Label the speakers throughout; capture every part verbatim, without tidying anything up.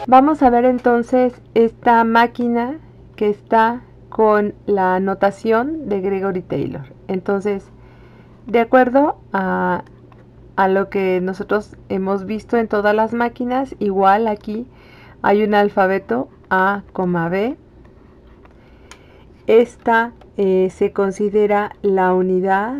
Speaker 1: Vamos a ver entonces esta máquina que está con la notación de Gregory Taylor. Entonces, de acuerdo a, a lo que nosotros hemos visto en todas las máquinas, igual aquí hay un alfabeto A, B. Esta eh, se considera la unidad,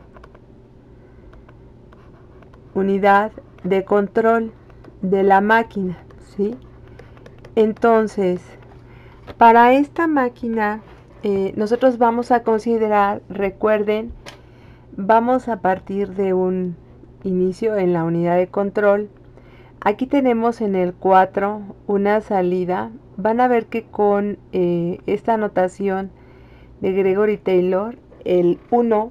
Speaker 1: unidad de control de la máquina, ¿sí? Entonces, para esta máquina, eh, nosotros vamos a considerar, recuerden, vamos a partir de un inicio en la unidad de control. Aquí tenemos en el cuatro una salida. Van a ver que con eh, esta notación de Gregory Taylor, el uno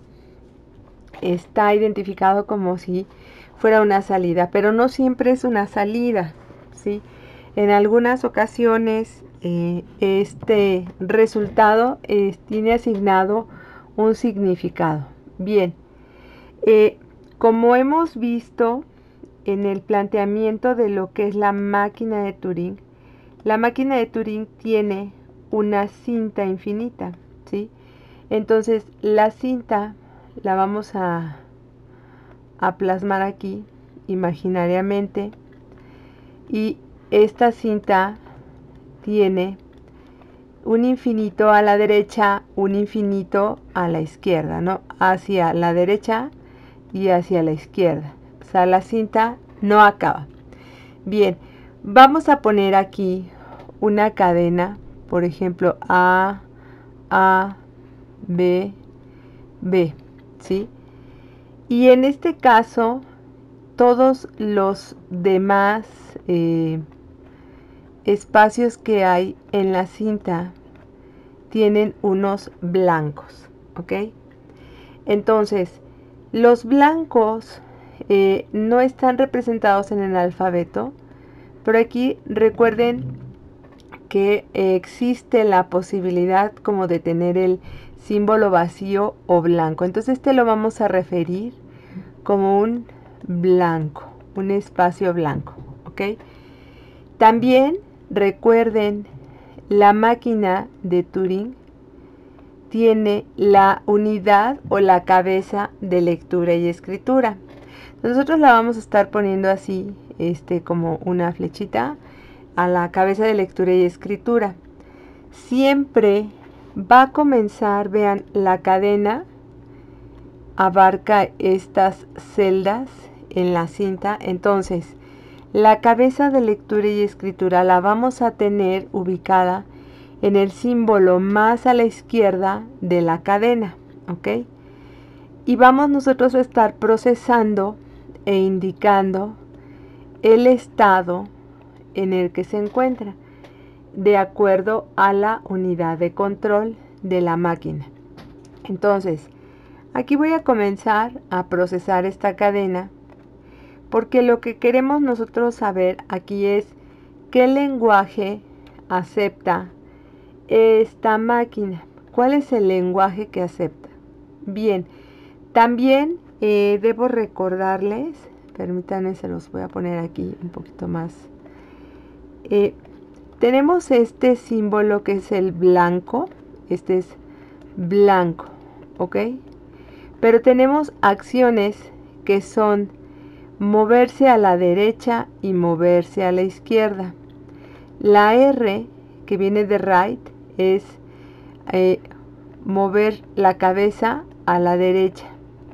Speaker 1: está identificado como si fuera una salida, pero no siempre es una salida, ¿sí? En algunas ocasiones eh, este resultado eh, tiene asignado un significado. Bien, eh, como hemos visto en el planteamiento de lo que es la máquina de Turing, la máquina de Turing tiene una cinta infinita, ¿sí? Entonces la cinta la vamos a, a plasmar aquí imaginariamente, y esta cinta tiene un infinito a la derecha, un infinito a la izquierda, ¿no? Hacia la derecha y hacia la izquierda. O sea, la cinta no acaba. Bien, vamos a poner aquí una cadena, por ejemplo, A, A, B, B, ¿sí? Y en este caso, todos los demás eh, espacios que hay en la cinta tienen unos blancos, ¿ok? Entonces, los blancos eh, no están representados en el alfabeto, pero aquí recuerden que eh, existe la posibilidad como de tener el símbolo vacío o blanco. Entonces este lo vamos a referir como un blanco, un espacio blanco, ¿ok? También recuerden, la máquina de Turing tiene la unidad o la cabeza de lectura y escritura. Nosotros la vamos a estar poniendo así, este, como una flechita a la cabeza de lectura y escritura. Siempre va a comenzar, vean, la cadena abarca estas celdas en la cinta. Entonces, la cabeza de lectura y escritura la vamos a tener ubicada en el símbolo más a la izquierda de la cadena, ¿ok? Y vamos nosotros a estar procesando e indicando el estado en el que se encuentra, de acuerdo a la unidad de control de la máquina. Entonces, aquí voy a comenzar a procesar esta cadena, porque lo que queremos nosotros saber aquí es qué lenguaje acepta esta máquina. ¿Cuál es el lenguaje que acepta? Bien, también eh, debo recordarles, permítanme, se los voy a poner aquí un poquito más. Eh, tenemos este símbolo que es el blanco, este es blanco, ¿ok? Pero tenemos acciones que son moverse a la derecha y moverse a la izquierda. La R, que viene de right, es eh, mover la cabeza a la derecha.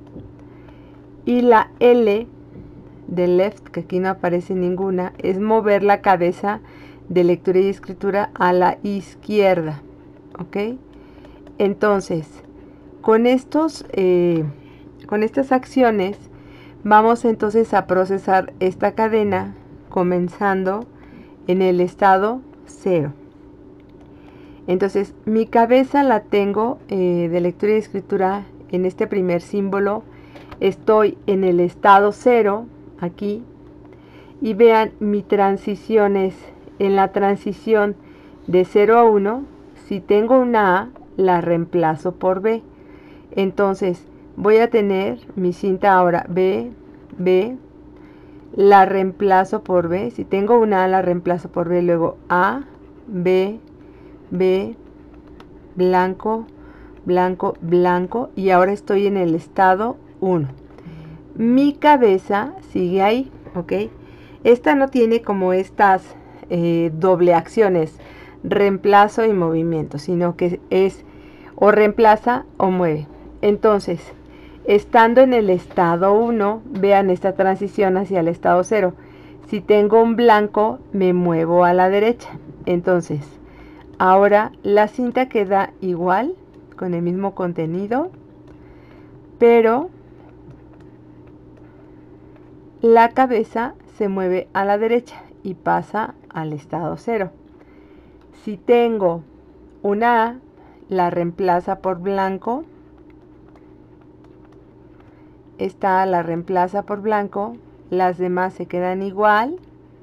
Speaker 1: Y la L de left, que aquí no aparece ninguna, es mover la cabeza de lectura y escritura a la izquierda, ¿ok? Entonces, con estos, eh, con estas acciones, vamos entonces a procesar esta cadena comenzando en el estado cero. Entonces, mi cabeza la tengo eh, de lectura y escritura en este primer símbolo. Estoy en el estado cero, aquí, y vean, mi transición es en la transición de cero a uno. Si tengo una A, la reemplazo por B. Entonces, voy a tener mi cinta ahora B, B, la reemplazo por B. Si tengo una A, la reemplazo por B. Luego A, B, B, blanco, blanco, blanco. Y ahora estoy en el estado uno. Mi cabeza sigue ahí, ¿ok? Esta no tiene como estas eh, doble acciones, reemplazo y movimiento, sino que es o reemplaza o mueve. Entonces, estando en el estado uno, vean esta transición hacia el estado cero. Si tengo un blanco, me muevo a la derecha. Entonces, ahora la cinta queda igual, con el mismo contenido, pero la cabeza se mueve a la derecha y pasa al estado cero. Si tengo una A, la reemplaza por blanco. Esta la reemplaza por blanco. Las demás se quedan igual.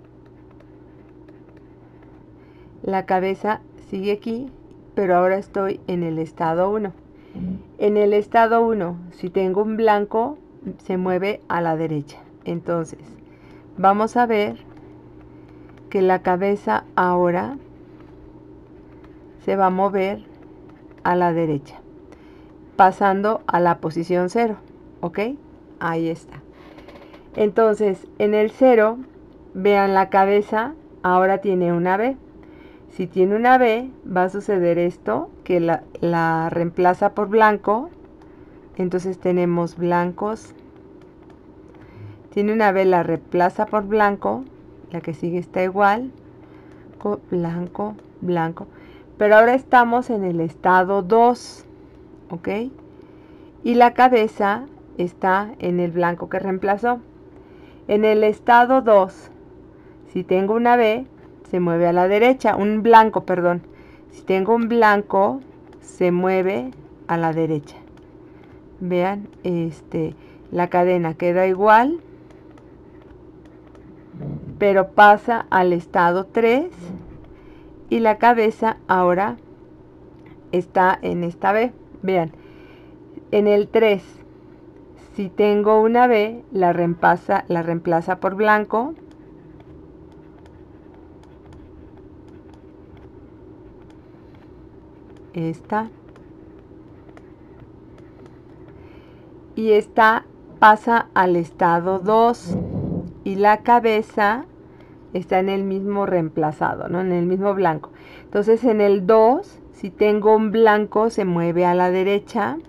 Speaker 1: La cabeza sigue aquí, pero ahora estoy en el estado uno. En el estado uno, si tengo un blanco, se mueve a la derecha. Entonces, vamos a ver que la cabeza ahora se va a mover a la derecha, pasando a la posición cero, ¿ok? Ahí está. Entonces, en el cero, vean la cabeza, ahora tiene una B. Si tiene una B, va a suceder esto, que la, la reemplaza por blanco. Entonces tenemos blancos. Tiene una B, la reemplaza por blanco. La que sigue está igual. Blanco, blanco. Pero ahora estamos en el estado dos, ¿ok? Y la cabeza está en el blanco que reemplazó. En el estado dos, si tengo una B, se mueve a la derecha. Un blanco, perdón. Si tengo un blanco, se mueve a la derecha. Vean, este, la cadena queda igual, pero pasa al estado tres. Y la cabeza ahora está en esta B. Vean, en el tres, si tengo una B, la reemplaza, la reemplaza por blanco. Esta. Y esta pasa al estado dos. Y la cabeza está en el mismo reemplazado, ¿no? En el mismo blanco. Entonces en el dos, si tengo un blanco, se mueve a la derecha.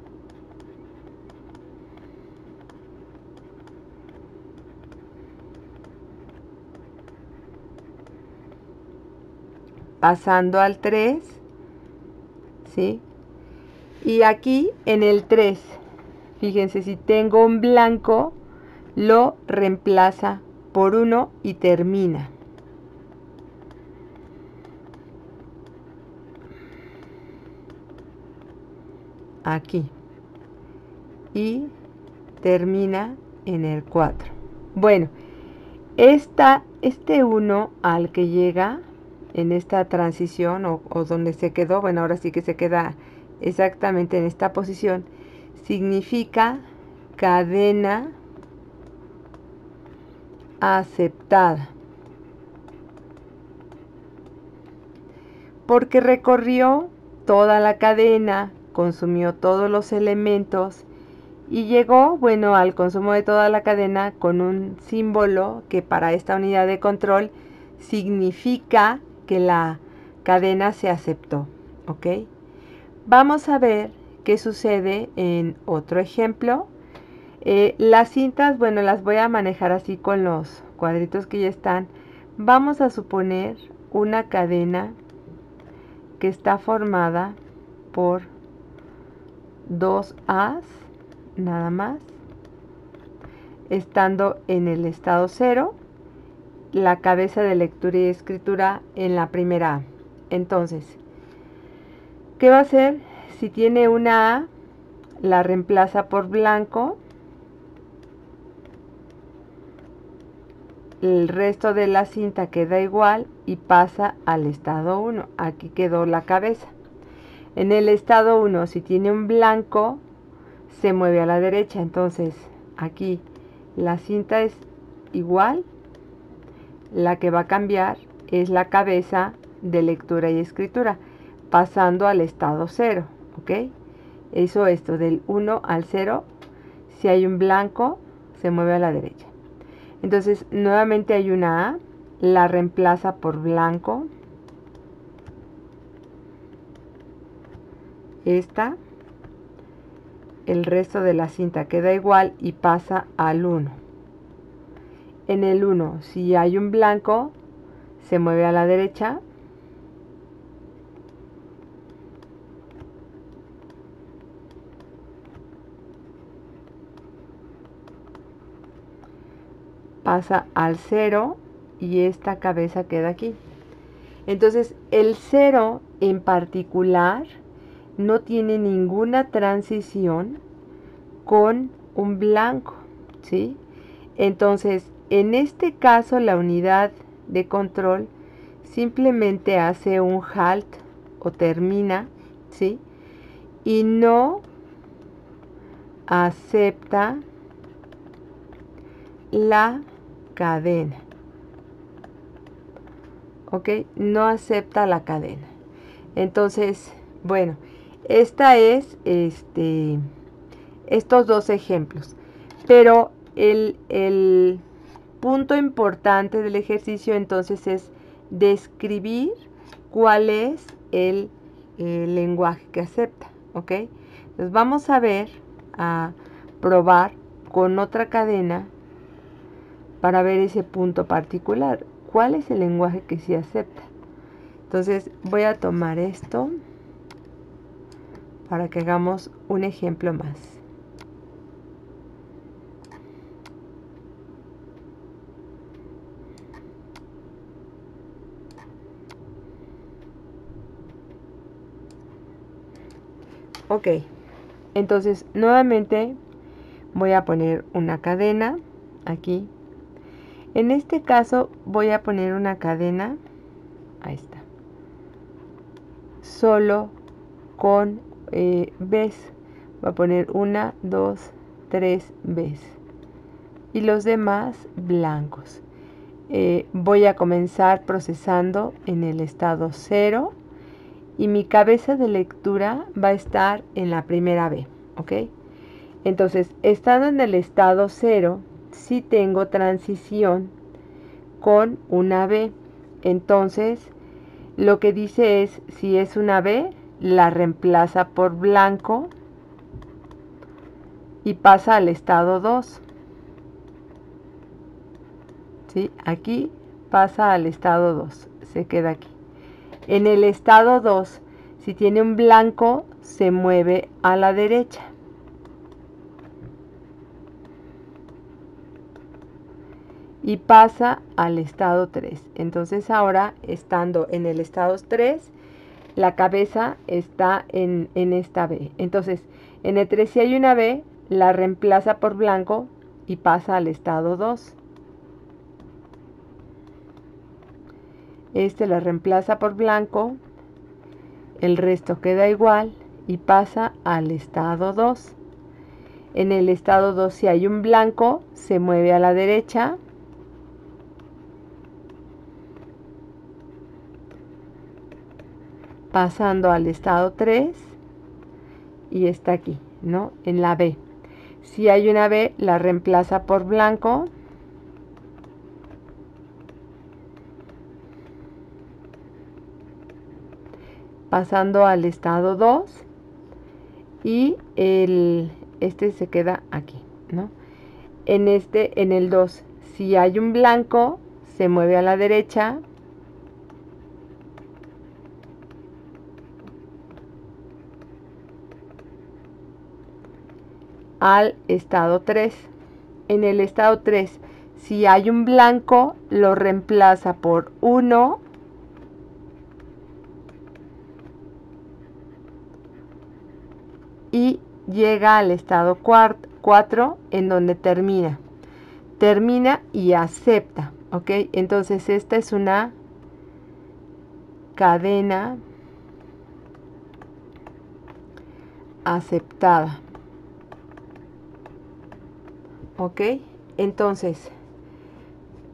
Speaker 1: Pasando al tres, ¿sí? Y aquí en el tres, fíjense, si tengo un blanco, lo reemplaza por uno y termina. Aquí. Y termina en el cuatro. Bueno, esta, este uno al que llega en esta transición o, o donde se quedó, bueno, ahora sí que se queda exactamente en esta posición, significa cadena aceptada, porque recorrió toda la cadena, consumió todos los elementos y llegó, bueno, al consumo de toda la cadena con un símbolo que para esta unidad de control significa que la cadena se aceptó, ¿ok? Vamos a ver qué sucede en otro ejemplo. Eh, las cintas, bueno, las voy a manejar así con los cuadritos que ya están. Vamos a suponer una cadena que está formada por dos A's, nada más, estando en el estado cero, la cabeza de lectura y escritura en la primera A. Entonces, ¿qué va a hacer? Si tiene una A, la reemplaza por blanco. El resto de la cinta queda igual y pasa al estado uno. Aquí quedó la cabeza. En el estado uno, si tiene un blanco, se mueve a la derecha. Entonces, aquí la cinta es igual. La que va a cambiar es la cabeza de lectura y escritura, pasando al estado cero, ¿ok? Eso esto, del uno al cero, si hay un blanco, se mueve a la derecha. Entonces, nuevamente hay una A, la reemplaza por blanco. Esta, el resto de la cinta queda igual y pasa al uno. En el uno, si hay un blanco, se mueve a la derecha. Pasa al cero y esta cabeza queda aquí. Entonces, el cero en particular no tiene ninguna transición con un blanco, ¿sí? Entonces, en este caso, la unidad de control simplemente hace un halt o termina, ¿sí? Y no acepta la cadena. ¿Ok? No acepta la cadena. Entonces, bueno, esta es este, estos dos ejemplos. Pero el, el punto importante del ejercicio entonces es describir cuál es el, el lenguaje que acepta. ¿Ok? Entonces vamos a ver, a probar con otra cadena para ver ese punto particular. ¿Cuál es el lenguaje que sí acepta? Entonces voy a tomar esto para que hagamos un ejemplo más. Ok, entonces nuevamente voy a poner una cadena aquí. En este caso voy a poner una cadena, ahí está, solo con eh, Bs. Voy a poner una, dos, tres Bs y los demás blancos. Eh, voy a comenzar procesando en el estado cero y mi cabeza de lectura va a estar en la primera B, ¿ok? Entonces, estando en el estado cero, sí tengo transición con una B. Entonces, lo que dice es, si es una B, la reemplaza por blanco y pasa al estado dos. ¿Sí? Aquí pasa al estado dos, se queda aquí. En el estado dos, si tiene un blanco, se mueve a la derecha. Y pasa al estado tres. Entonces ahora, estando en el estado tres, la cabeza está en, en esta B. Entonces, en el tres si hay una B, la reemplaza por blanco y pasa al estado dos. Este la reemplaza por blanco, el resto queda igual y pasa al estado dos. En el estado dos, si hay un blanco, se mueve a la derecha. Pasando al estado tres y está aquí, ¿no? En la B. Si hay una B, la reemplaza por blanco. Pasando al estado dos y el, este se queda aquí, ¿no? En este, en el dos, si hay un blanco, se mueve a la derecha. Al estado tres. En el estado tres, si hay un blanco, lo reemplaza por uno. Y llega al estado cuatro, en donde termina. Termina y acepta, ¿ok? Entonces esta es una cadena aceptada, ¿ok? Entonces,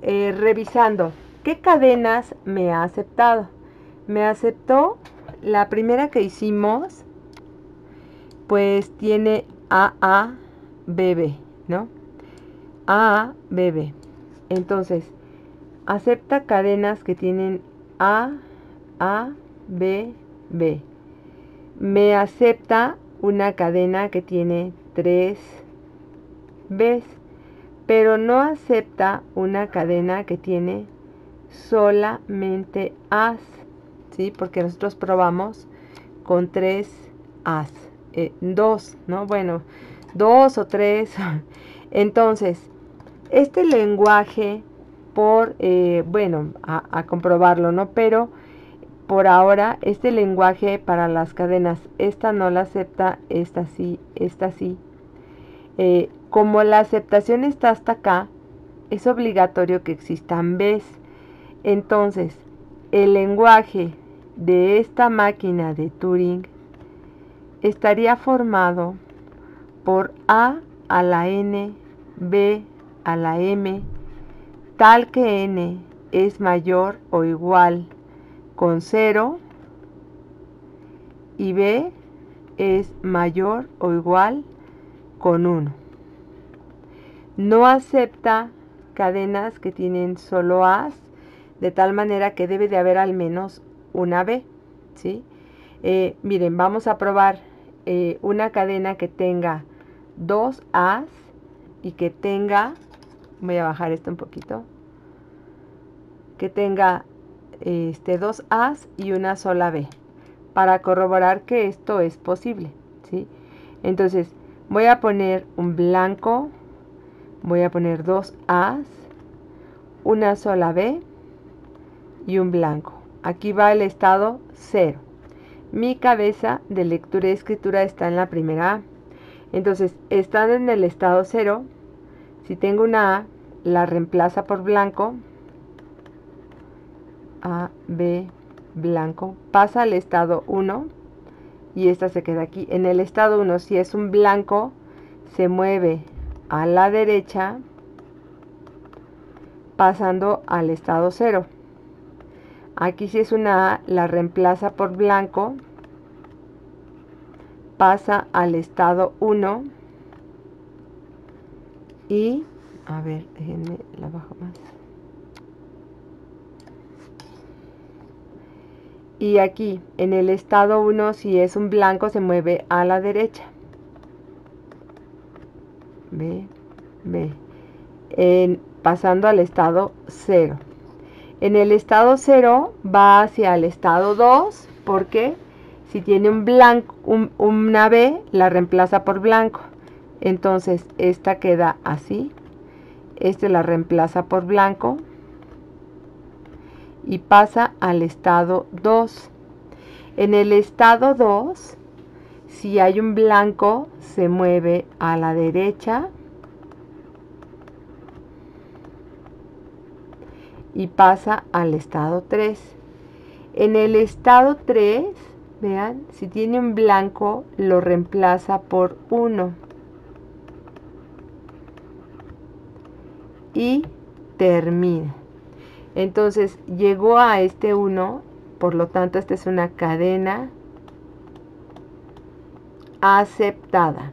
Speaker 1: eh, revisando qué cadenas me ha aceptado. Me aceptó la primera que hicimos, pues tiene A A B B, ¿no? A A B B. Entonces, acepta cadenas que tienen A A B B. Me acepta una cadena que tiene tres Bs, pero no acepta una cadena que tiene solamente As, ¿sí? Porque nosotros probamos con tres As, eh, dos, ¿no? Bueno, dos o tres. Entonces, este lenguaje, por, eh, bueno, a, a comprobarlo, ¿no? Pero por ahora, este lenguaje para las cadenas, esta no la acepta, esta sí, esta sí. Eh, como la aceptación está hasta acá, es obligatorio que existan Bs. Entonces, el lenguaje de esta máquina de Turing estaría formado por A a la N, B a la M, tal que N es mayor o igual con cero y B es mayor o igual con uno. No acepta cadenas que tienen solo As, de tal manera que debe de haber al menos una B, ¿sí? Eh, miren, vamos a probar eh, una cadena que tenga dos As y que tenga, voy a bajar esto un poquito, que tenga este, dos As y una sola B, para corroborar que esto es posible, ¿sí? Entonces, voy a poner un blanco, voy a poner dos As, una sola B y un blanco. Aquí va el estado cero. Mi cabeza de lectura y escritura está en la primera A. Entonces, estando en el estado cero, si tengo una A, la reemplaza por blanco. A, B, blanco. Pasa al estado uno y esta se queda aquí. En el estado uno, si es un blanco, se mueve a la derecha, pasando al estado cero. Aquí si es una A, la reemplaza por blanco, pasa al estado uno y, a ver, déjenme, la bajo más. Y aquí, en el estado uno, si es un blanco, se mueve a la derecha. B, B. En, pasando al estado cero. En el estado cero va hacia el estado dos, porque si tiene un blanco, un, una B, la reemplaza por blanco. Entonces, esta queda así. Este la reemplaza por blanco y pasa al estado dos. En el estado dos, si hay un blanco, se mueve a la derecha y pasa al estado tres. En el estado tres, vean, si tiene un blanco, lo reemplaza por uno. Y termina. Entonces, llegó a este uno, por lo tanto, esta es una cadena aceptada.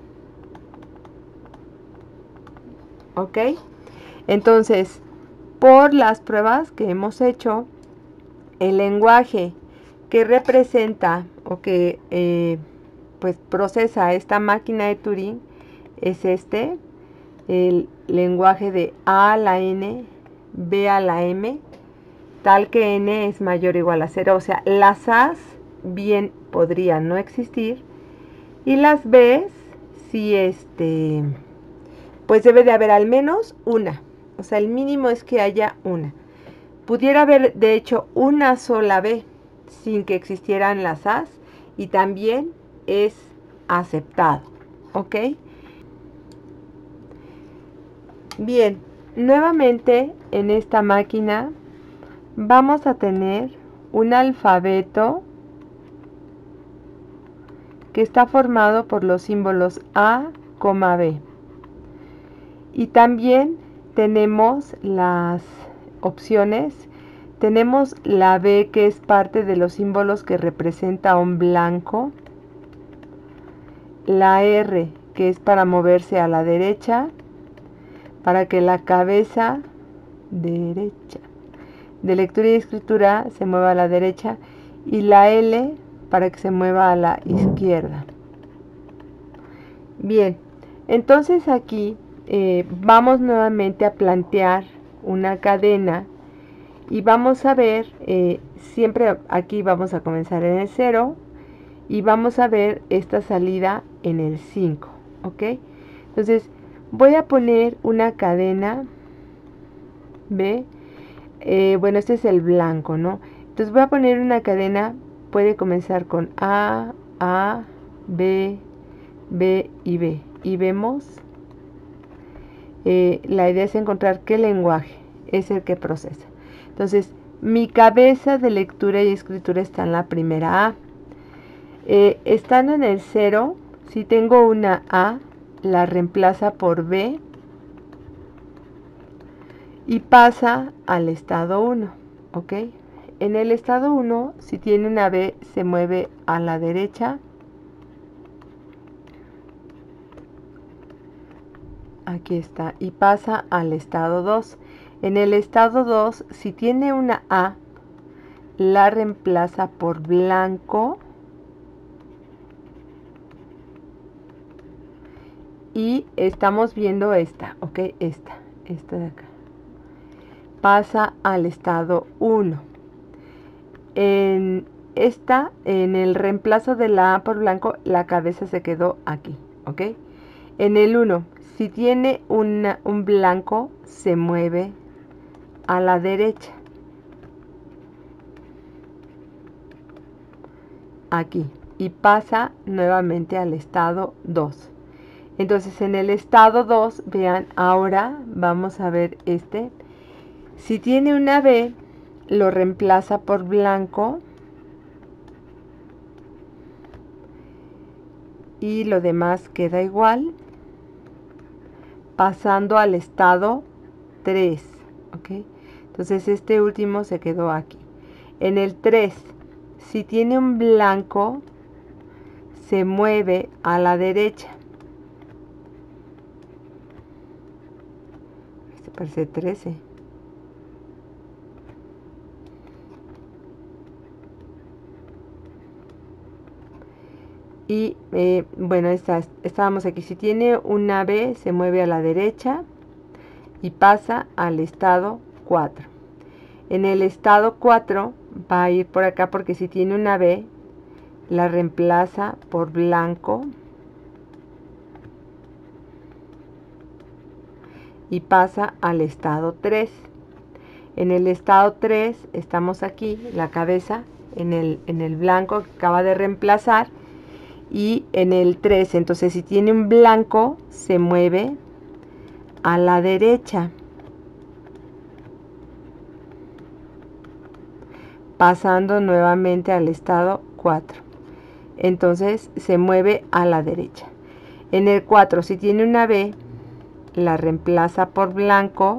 Speaker 1: ¿Ok? Entonces, por las pruebas que hemos hecho, el lenguaje que representa o que eh, pues procesa esta máquina de Turing es este, el lenguaje de A a la N, B a la M, tal que N es mayor o igual a cero. O sea, las A's bien podrían no existir y las B's sí, este, pues debe de haber al menos una. O sea, el mínimo es que haya una. Pudiera haber, de hecho, una sola B sin que existieran las A's y también es aceptado. ¿Ok? Bien, nuevamente en esta máquina vamos a tener un alfabeto que está formado por los símbolos A, B. Y también tenemos las opciones. Tenemos la B, que es parte de los símbolos que representa un blanco. La R, que es para moverse a la derecha, para que la cabeza derecha de lectura y escritura se mueva a la derecha, y la L para que se mueva a la izquierda. Bien, entonces aquí eh, vamos nuevamente a plantear una cadena y vamos a ver, eh, siempre aquí vamos a comenzar en el cero y vamos a ver esta salida en el cinco, ¿ok? Entonces voy a poner una cadena, ¿ve? Eh, bueno, este es el blanco, ¿no? Entonces voy a poner una cadena, puede comenzar con A, A, B, B y B. Y vemos, eh, la idea es encontrar qué lenguaje es el que procesa. Entonces, mi cabeza de lectura y escritura está en la primera A. Eh, estando en el cero, si tengo una A, la reemplaza por B y pasa al estado uno, ¿ok? En el estado uno, si tiene una B, se mueve a la derecha. Aquí está, y pasa al estado dos. En el estado dos, si tiene una A, la reemplaza por blanco y estamos viendo esta, ¿ok? Esta, esta de acá. Pasa al estado uno. En esta, en el reemplazo de la A por blanco, la cabeza se quedó aquí, ¿ok? En el uno, si tiene una, un blanco, se mueve a la derecha. Aquí. Y pasa nuevamente al estado dos. Entonces en el estado dos, vean, ahora vamos a ver este. Si tiene una B, lo reemplaza por blanco. Y lo demás queda igual. Pasando al estado tres. ¿Ok? Entonces este último se quedó aquí. En el tres, si tiene un blanco, se mueve a la derecha. Este parece trece. Y eh, bueno, está, estábamos aquí. Si tiene una B, se mueve a la derecha y pasa al estado cuatro. En el estado cuatro va a ir por acá porque si tiene una B, la reemplaza por blanco y pasa al estado tres. En el estado tres estamos aquí, la cabeza en el, en el blanco que acaba de reemplazar. Y en el tres, entonces si tiene un blanco, se mueve a la derecha, pasando nuevamente al estado cuatro. Entonces se mueve a la derecha. En el cuatro, si tiene una B, la reemplaza por blanco,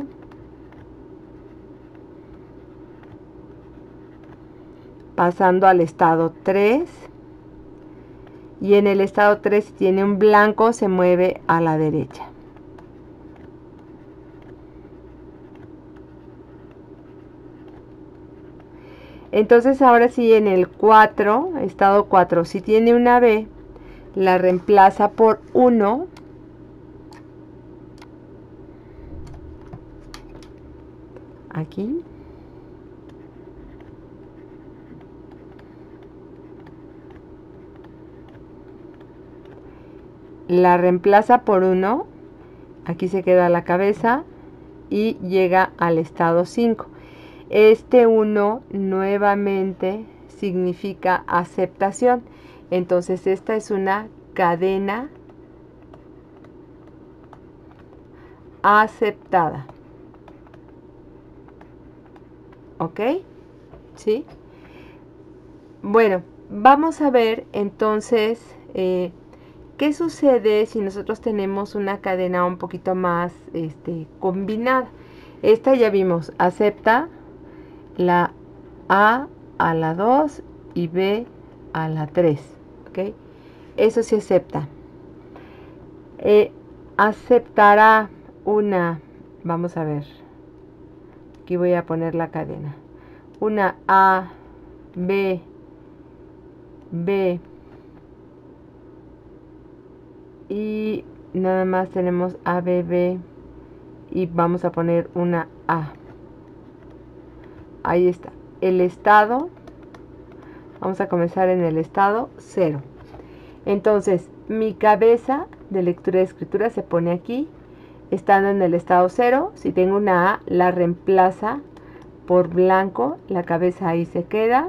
Speaker 1: pasando al estado tres. Y en el estado tres, si tiene un blanco, se mueve a la derecha. Entonces ahora sí, en el cuatro, estado cuatro, si tiene una B, la reemplaza por uno. Aquí. La reemplaza por uno, aquí se queda la cabeza y llega al estado cinco. Este uno nuevamente significa aceptación. Entonces esta es una cadena aceptada. ¿Ok? ¿Sí? Bueno, vamos a ver entonces... Eh, ¿Qué sucede si nosotros tenemos una cadena un poquito más este, combinada? Esta ya vimos, acepta la A a la dos y B a la tres, ¿ok? Eso sí acepta. Eh, aceptará una, vamos a ver, aquí voy a poner la cadena, una A, B, B, y nada más tenemos A, B, B, y vamos a poner una A. Ahí está. El estado, vamos a comenzar en el estado cero. Entonces, mi cabeza de lectura y escritura se pone aquí, estando en el estado cero. Si tengo una A, la reemplaza por blanco, la cabeza ahí se queda.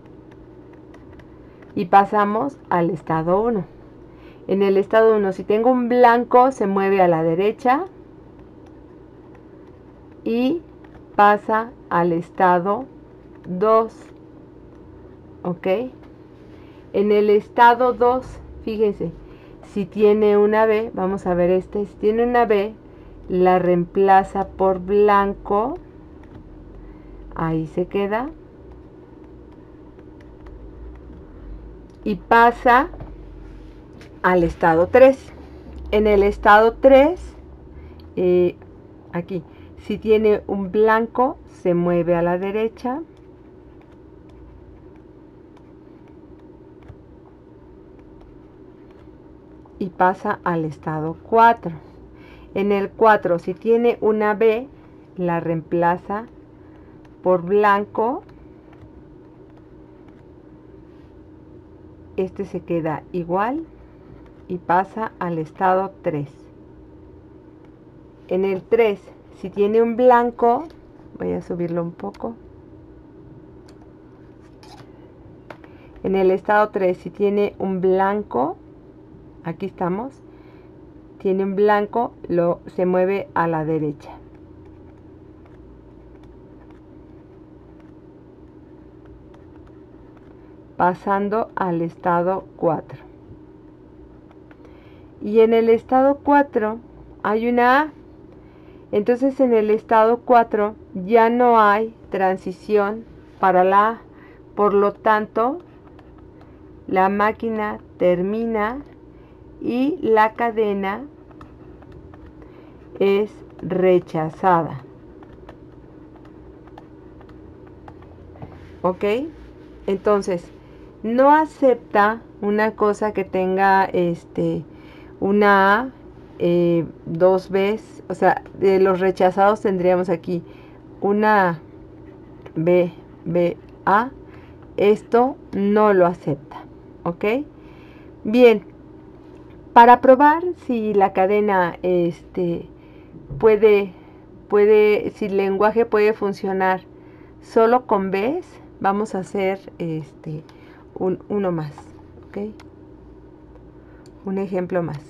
Speaker 1: Y pasamos al estado uno. En el estado uno, si tengo un blanco, se mueve a la derecha y pasa al estado dos. ¿Ok? En el estado dos, fíjense, si tiene una B, vamos a ver este, si tiene una B, la reemplaza por blanco, ahí se queda, y pasa al estado tres. En el estado tres, eh, aquí, si tiene un blanco, se mueve a la derecha, y pasa al estado cuatro. En el cuatro, si tiene una B, la reemplaza por blanco. Este se queda igual y pasa al estado tres. En el tres, si tiene un blanco, voy a subirlo un poco. En el estado tres, si tiene un blanco, aquí estamos, tiene un blanco, lo, se mueve a la derecha. Pasando al estado cuatro. Y en el estado cuatro hay una A. Entonces en el estado cuatro ya no hay transición para la A. Por lo tanto, la máquina termina y la cadena es rechazada. ¿Ok? Entonces, no acepta una cosa que tenga este una A, eh, dos Bs, o sea, de los rechazados tendríamos aquí una B, B, A. Esto no lo acepta. ¿Ok? Bien, para probar si la cadena este, puede, puede, si el lenguaje puede funcionar solo con Bs, vamos a hacer este, un, uno más. ¿Ok? Un ejemplo más.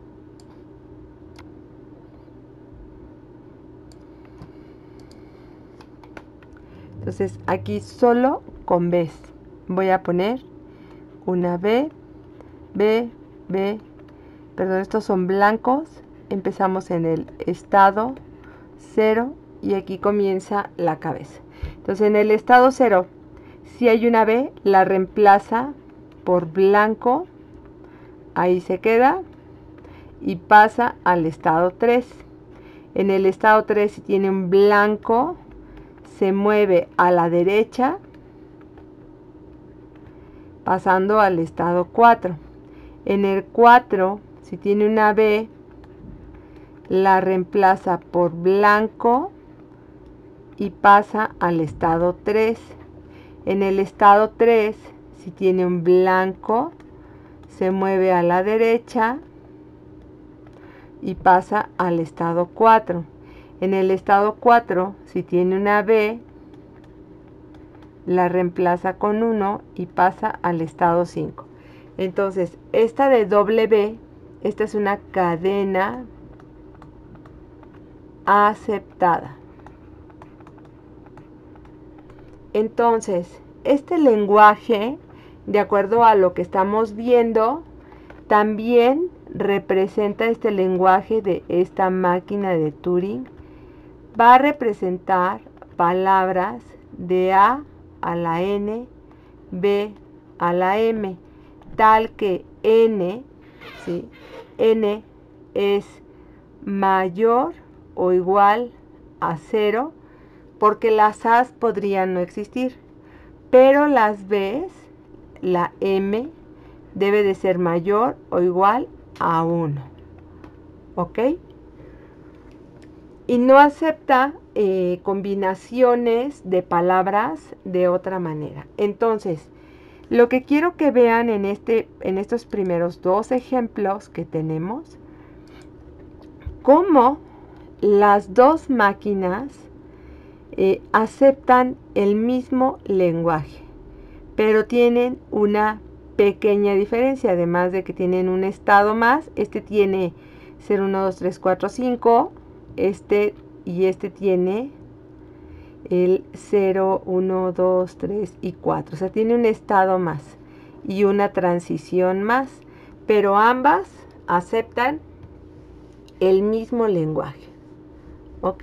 Speaker 1: Entonces aquí solo con Bs voy a poner una B, B, B, perdón, estos son blancos. Empezamos en el estado cero y aquí comienza la cabeza. Entonces en el estado cero, si hay una B, la reemplaza por blanco, ahí se queda y pasa al estado tres. En el estado tres, si tiene un blanco, se mueve a la derecha, pasando al estado cuatro. En el cuatro, si tiene una B, la reemplaza por blanco y pasa al estado tres. En el estado tres, si tiene un blanco, se mueve a la derecha y pasa al estado cuatro. En el estado cuatro, si tiene una B, la reemplaza con uno y pasa al estado cinco. Entonces, esta de doble B, esta es una cadena aceptada. Entonces, este lenguaje, de acuerdo a lo que estamos viendo, También representa este lenguaje de esta máquina de Turing, va a representar palabras de A a la N, B a la M, tal que N, ¿sí? N es mayor o igual a cero, porque las A's podrían no existir, pero las B's, la M, debe de ser mayor o igual a uno, ¿ok? Y no acepta eh, combinaciones de palabras de otra manera. Entonces, lo que quiero que vean en, este, en estos primeros dos ejemplos que tenemos, cómo las dos máquinas eh, aceptan el mismo lenguaje, pero tienen una pequeña diferencia, además de que tienen un estado más. Este tiene cero, uno, dos, tres, cuatro, cinco, este y este tiene el cero, uno, dos, tres y cuatro, o sea, tiene un estado más y una transición más, pero ambas aceptan el mismo lenguaje, ¿ok?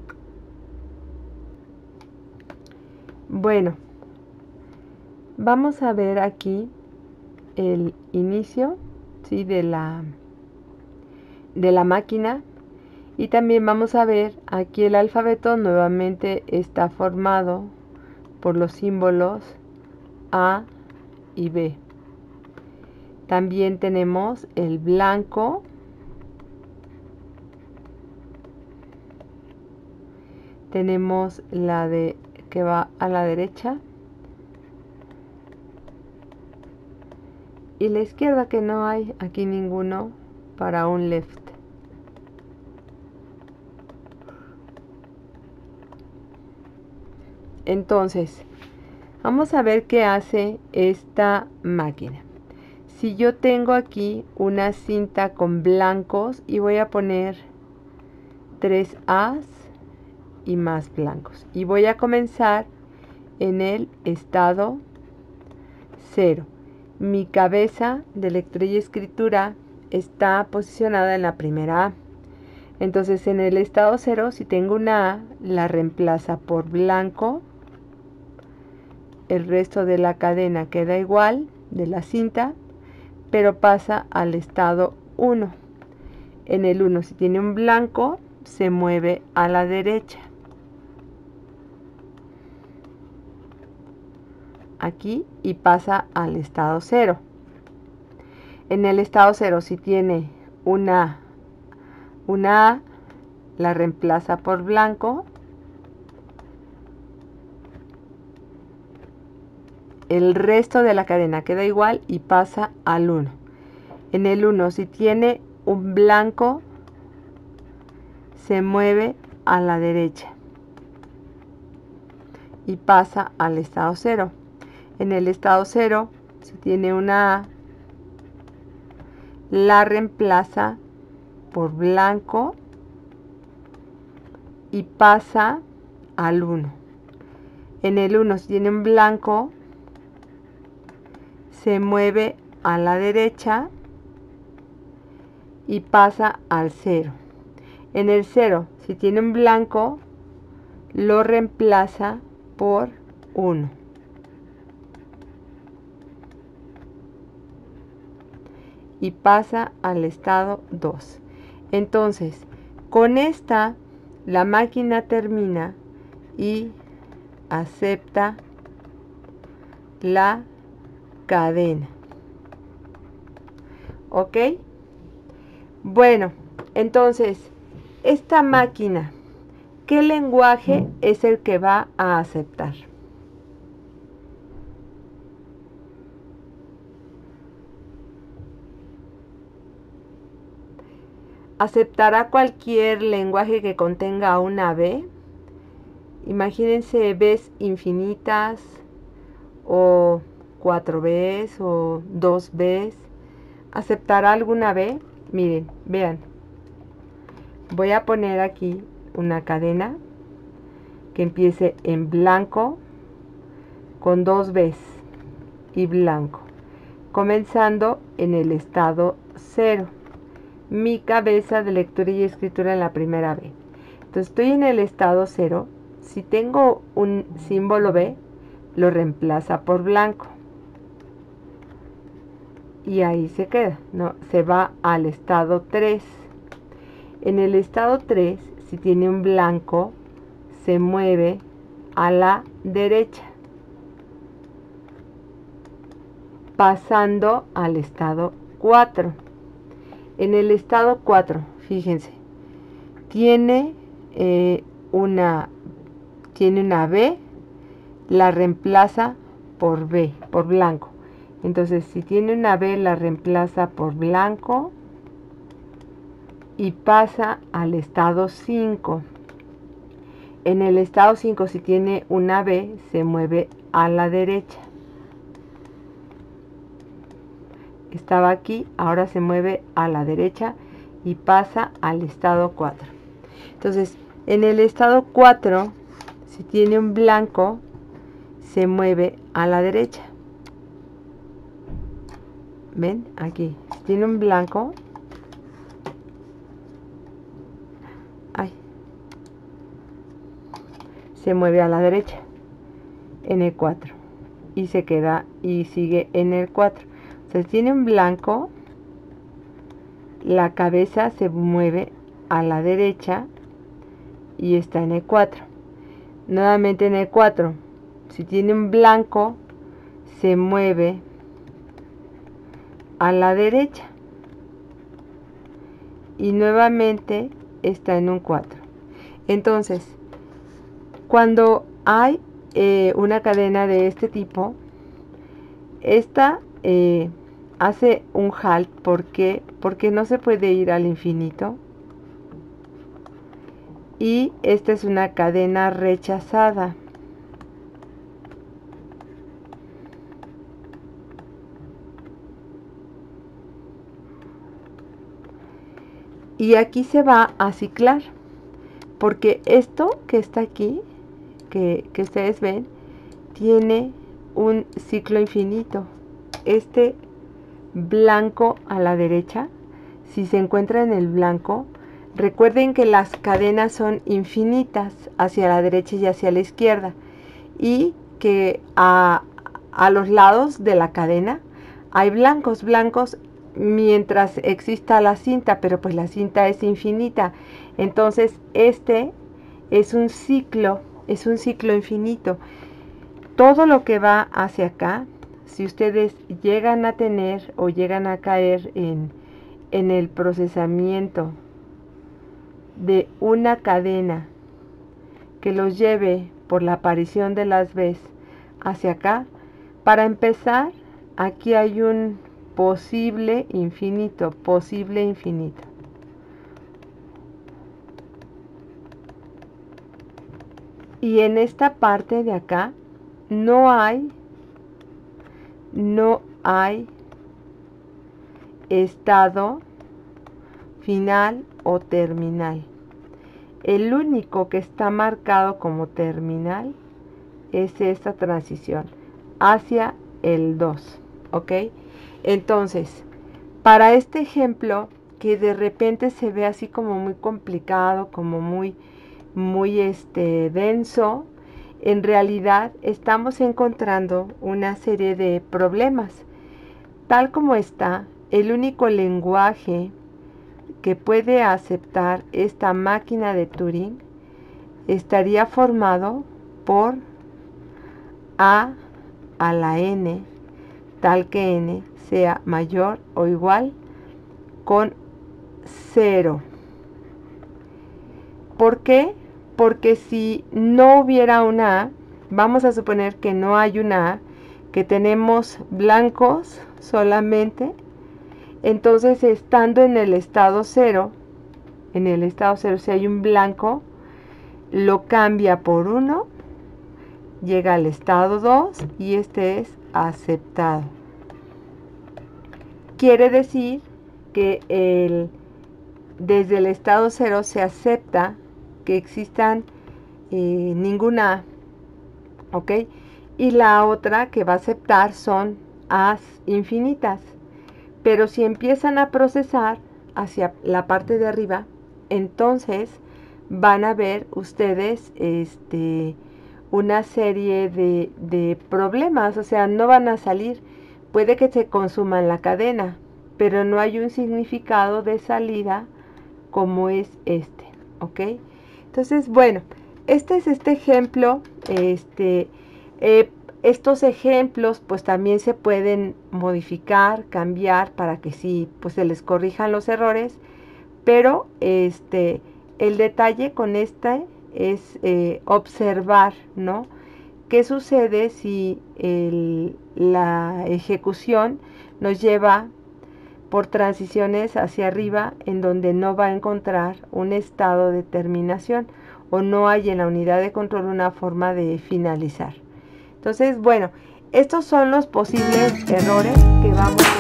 Speaker 1: Bueno, vamos a ver aquí el inicio, ¿sí? de la, de la máquina, y también vamos a ver aquí el alfabeto nuevamente está formado por los símbolos A y B. También tenemos el blanco, tenemos la de que va a la derecha y la izquierda, que no hay aquí ninguno para un left. Entonces, vamos a ver qué hace esta máquina. Si yo tengo aquí una cinta con blancos y voy a poner tres A's y más blancos, y voy a comenzar en el estado cero. Mi cabeza de lectura y escritura está posicionada en la primera A. Entonces, en el estado cero, si tengo una A, la reemplaza por blanco. El resto de la cadena queda igual de la cinta, pero pasa al estado uno. En el uno, si tiene un blanco, se mueve a la derecha. Aquí, y pasa al estado cero. En el estado cero, si tiene una, una A, la reemplaza por blanco. El resto de la cadena queda igual y pasa al uno. En el uno, si tiene un blanco, se mueve a la derecha y pasa al estado cero. En el estado cero, si tiene una A, la reemplaza por blanco y pasa al uno. En el uno, si tiene un blanco, se mueve a la derecha y pasa al cero. En el cero, si tiene un blanco, lo reemplaza por uno. Y pasa al estado dos. Entonces, con esta, la máquina termina y acepta la cadena. ¿Ok? Bueno, entonces, esta máquina, ¿qué lenguaje es el que va a aceptar? ¿Aceptará cualquier lenguaje que contenga una B? Imagínense B's infinitas, o cuatro B's, o dos B's. ¿Aceptará alguna B? Miren, vean. Voy a poner aquí una cadena que empiece en blanco con dos B's y blanco, comenzando en el estado cero. Mi cabeza de lectura y escritura en la primera B. Entonces estoy en el estado cero. Si tengo un símbolo B, lo reemplaza por blanco. Y ahí se queda, ¿no? Se va al estado tres. En el estado tres, si tiene un blanco, se mueve a la derecha, pasando al estado cuatro. En el estado cuatro, fíjense, tiene eh, una, tiene una B, la reemplaza por B, por blanco. Entonces, si tiene una B, la reemplaza por blanco y pasa al estado cinco. En el estado cinco, si tiene una B, se mueve a la derecha. Estaba aquí, ahora se mueve a la derecha y pasa al estado cuatro. Entonces, en el estado cuatro, si tiene un blanco, se mueve a la derecha. ¿Ven? Aquí. Si tiene un blanco, ay, se mueve a la derecha en el cuatro y se queda y sigue en el cuatro. O sea, si tiene un blanco, la cabeza se mueve a la derecha y está en el cuatro. Nuevamente en el cuatro. Si tiene un blanco, se mueve a la derecha y nuevamente está en un cuatro. Entonces, cuando hay eh, una cadena de este tipo, esta eh, hace un halt. ¿Por qué? Porque no se puede ir al infinito. Y esta es una cadena rechazada. Y aquí se va a ciclar, porque esto que está aquí, que, que ustedes ven, tiene un ciclo infinito. Este blanco a la derecha, si se encuentra en el blanco, recuerden que las cadenas son infinitas hacia la derecha y hacia la izquierda, y que a, a los lados de la cadena hay blancos, blancos, mientras exista la cinta, pero pues la cinta es infinita. Entonces este es un ciclo, es un ciclo infinito. Todo lo que va hacia acá, si ustedes llegan a tener o llegan a caer en, en el procesamiento de una cadena que los lleve por la aparición de las B's hacia acá, para empezar, aquí hay un posible infinito, posible infinito. Y en esta parte de acá no hay, no hay estado final o terminal. El único que está marcado como terminal es esta transición hacia el dos, ¿ok? Entonces, para este ejemplo, que de repente se ve así como muy complicado, como muy, muy este, denso, en realidad estamos encontrando una serie de problemas. Tal como está, el único lenguaje que puede aceptar esta máquina de Turing estaría formado por A a la n, tal que n sea mayor o igual con cero. ¿Por qué? Porque si no hubiera una A, vamos a suponer que no hay una A, que tenemos blancos solamente, entonces estando en el estado cero, en el estado cero, si hay un blanco, lo cambia por uno, llega al estado dos y este es aceptado. Quiere decir que el, desde el estado cero se acepta que existan eh, ninguna A, ¿ok? Y la otra que va a aceptar son as infinitas. Pero si empiezan a procesar hacia la parte de arriba, entonces van a ver ustedes este, una serie de, de problemas, o sea, no van a salir. Puede que se consuma en la cadena, pero no hay un significado de salida como es este, ¿ok? Entonces, bueno, este es este ejemplo, este, eh, estos ejemplos pues también se pueden modificar, cambiar para que sí, pues se les corrijan los errores, pero este, el detalle con este es eh, observar, ¿no? ¿Qué sucede si el, la ejecución nos lleva por transiciones hacia arriba en donde no va a encontrar un estado de terminación o no hay en la unidad de control una forma de finalizar? Entonces, bueno, estos son los posibles errores que vamos a